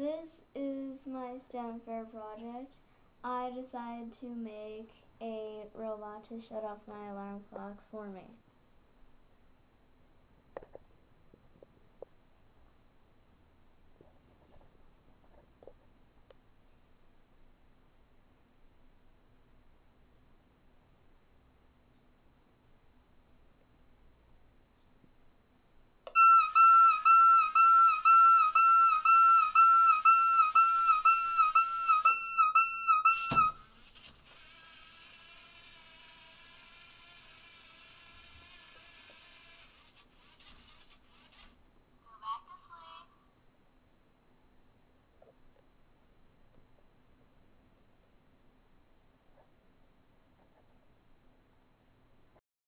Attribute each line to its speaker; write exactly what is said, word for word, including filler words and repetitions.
Speaker 1: This is my STEM fair project. I decided to make a robot to shut off my alarm clock for me.